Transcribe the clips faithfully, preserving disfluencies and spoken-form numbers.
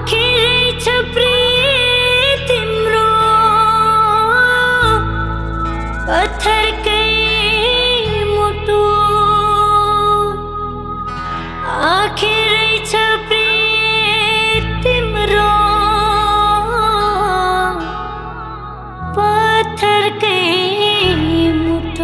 आखिरै छ प्रिय तिम्रो पत्थरकै मुटु आखिरै छ प्रिय तिम्रो पत्थरकै मुटु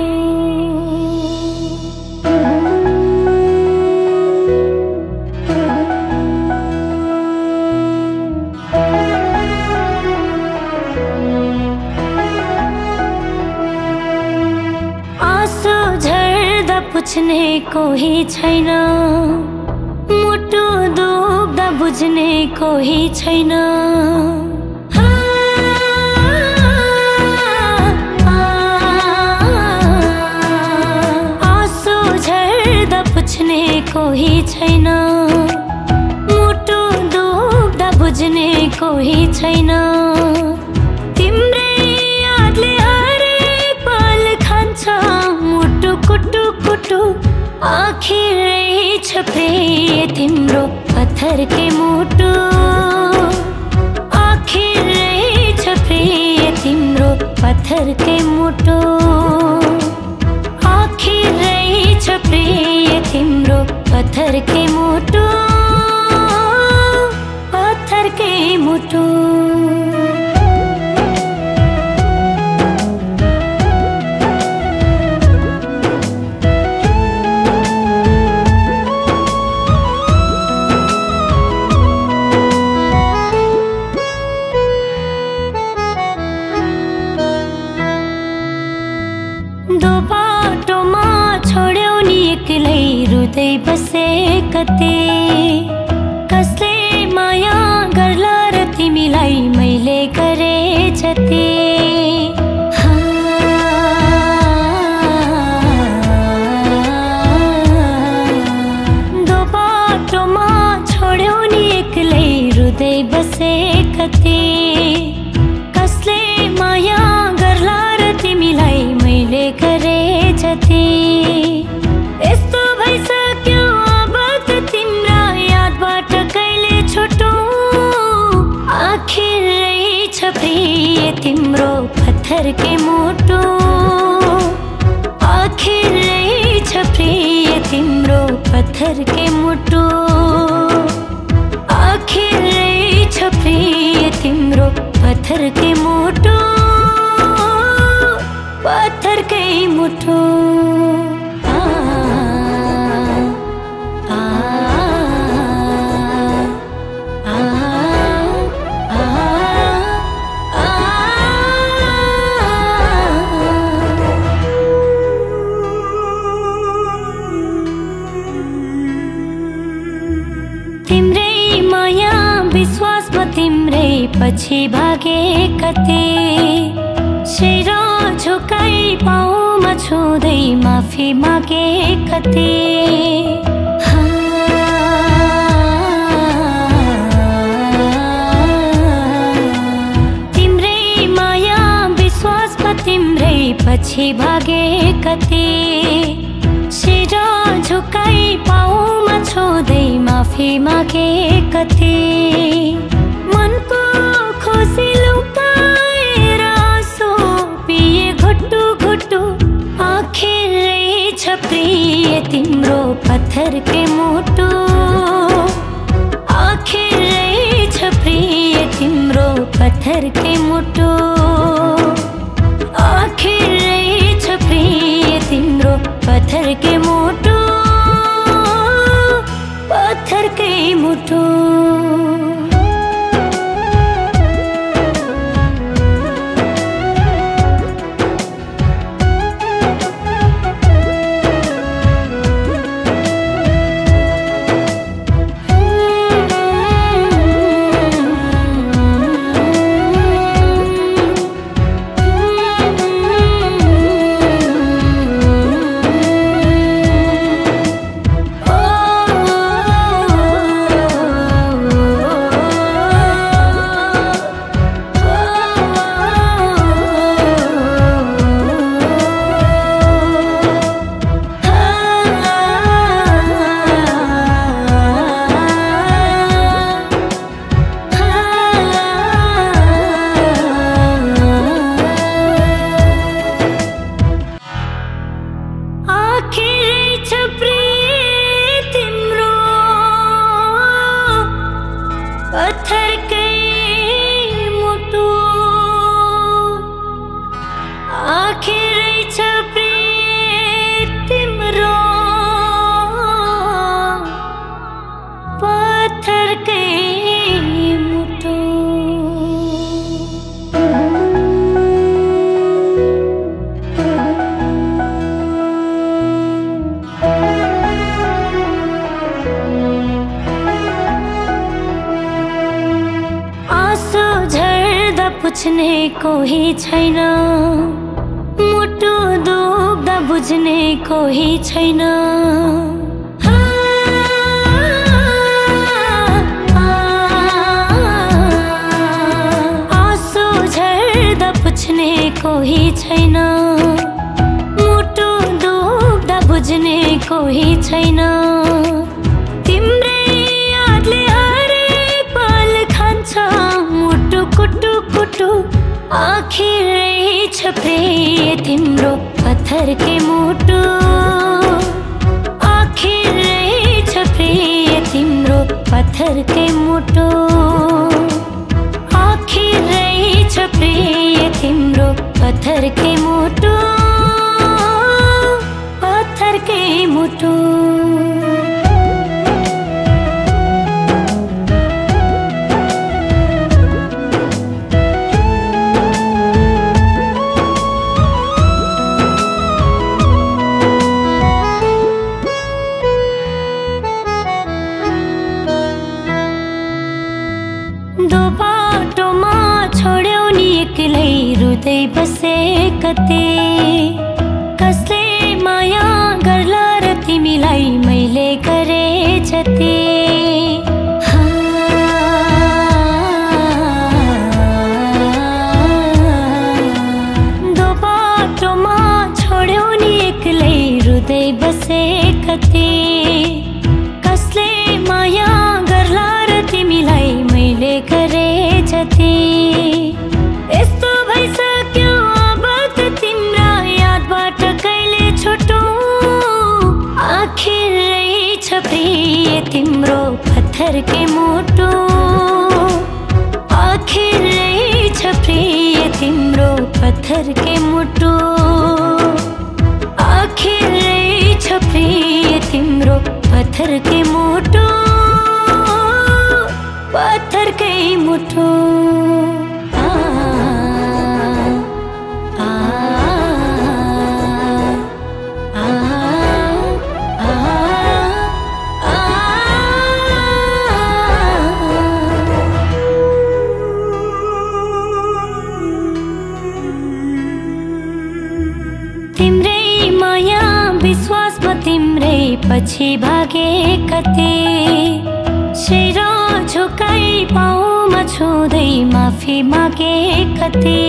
पुछ्ने कोही छैन मुटु दुख्दा बुझ्ने कोही छैन आँसु झर्दा पुछ्ने कोही छैन मुटु दुख्दा बुझ्ने कोही छैन तिम्रै यादले हरेक पल खान्छ मुटु कुटु कुटु आखिरै छ प्रिय तिम्रो पत्थरकै मुटु आखिरै छ प्रिय तिम्रो पत्थरकै मुटु आखिरै छ प्रिय तिम्रो पत्थरकै मुटु पत्थरकै मुटु दो बाटोमा छोड्यौ नि एक्लै रुँदै बसे कतै कसले माया गर्ला र तिमीलाई मैले गरे जति दो बाटोमा छोड्यौ नि एक्लै रुँदै बसे कतै कसले माया गर्ला र तिमीलाई मैले गरे जति यस्तो भइसक्यो अब त तिम्रा यादबाट कहिले छुटौँ आखिरै छ प्रिय तिम्रो पत्थरकै मुटु आखिरै छ प्रिय तिम्रो पत्थरकै मुटु आखिरै छ प्रिय तिम्रो पत्थरकै मुटु पत्थरकै मुटु आ आ आ आ तिम्रै माया विश्वासमा तिम्रै पछि भागे कतै शिर झुकाई पाउमा छुँदै माफी मागे कतै तिम्रै माया विश्वासमा तिम्रै पछि भागे कतै शिर झुकाई पाउमा छुँदै माफी मागे कतै मनको खुसी लुकाएर आँसु पिए घुटु घुटु आखिरै छ प्रिय तिम्रो पत्थरकै मुटु आखिरै छ प्रिय तिम्रो पत्थरकै मुटु आखिरै छ प्रिय तिम्रो पत्थरकै मुटु पत्थरकै मुटु पत्थर के मुटु। आँसु झर्दा पुछ्ने कोही छैन, मुटु दुख्दा बुझ्ने कोही छैन। आँसु झर्दा पुछ्ने कोही छैन, मुटु दुख्दा बुझ्ने कोही छैन। तिम्रै यादले हरेक पल खान्छ मुटु कुटु कुटु। आखिरै छ प्रिय तिम्रो पत्थर के मुटु। आखिरै छ प्रिय तिम्रो पत्थर के मुटु। आखिरै छ प्रिय तिम्रो पत्थर के मुटु। पत्थर के मुटु। दो बाटोमा छोड्यौ नि एक्लै रुँदै बसे कते। कसले माया गर्ला र तिमीलाई मैले गरे जते। दो बाटोमा छोड्यौ नि एक्लै रुँदै बसे कते। कसले माया गर्ला र तिमीलाई मैले गरे जति। यस्तो भइसक्यो अब त तिम्रा यादबाट कहिले छुटौँ। आखिरै छ प्रिय तिम्रो पत्थर के मुटु। आखिरै छ प्रिय तिम्रो पत्थर के मुटु। आखिरै छ प्रिय तिम्रो पत्थर के मुटु। पत्थर के मुटु। आ, आ, आ, आ, आ, आ। तिम्रै माया विश्वासमा तिम्रै पछि भागे कते। शिर झुकाई पाउमा छुँदै माफी मागे कते।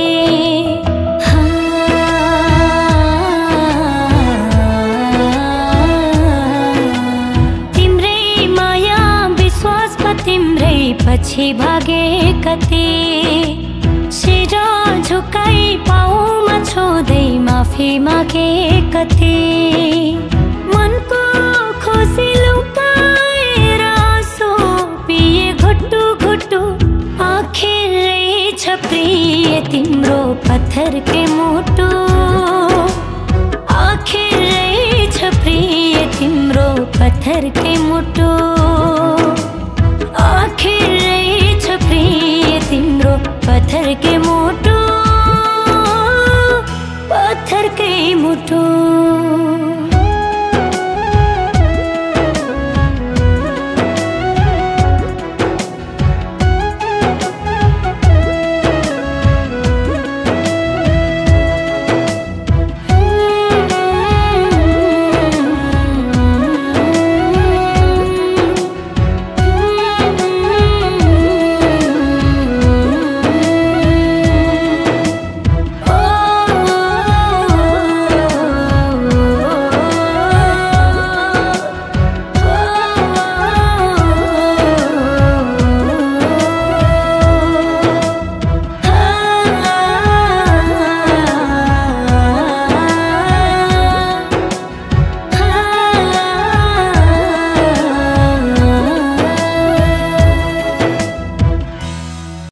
तिम्रै माया विश्वासमा तिम्रै पछि भागे कते। शिर झुकाई पाउमा छुँदै माफी मागे कते। मनको खुसी लुकाएर आँसु पिए घुटु घुटु। आखिरै छ प्रिय तिम्रो पत्थर के मुटु। आखिरै छ प्रिय तिम्रो पत्थर के मुटु।